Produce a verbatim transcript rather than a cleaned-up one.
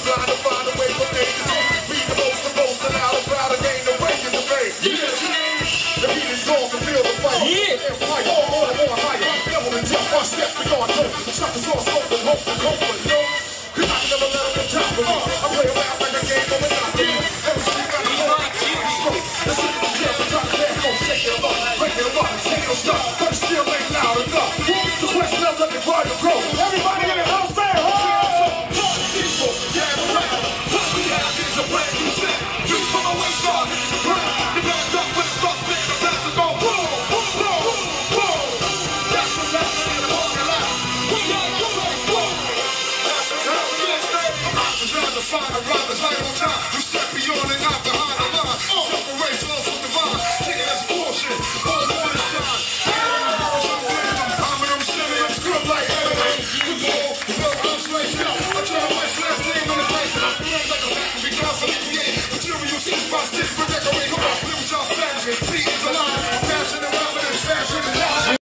blind to find a way from A to Z. Be the most, the most, and out of proud to gain the weight in the bay. The heat is on to feel the fight. Empire, more and more higher. Never to jump one step beyond hope. Shut the source, hope and hope and hope, but no. Cause I can never let them top of me.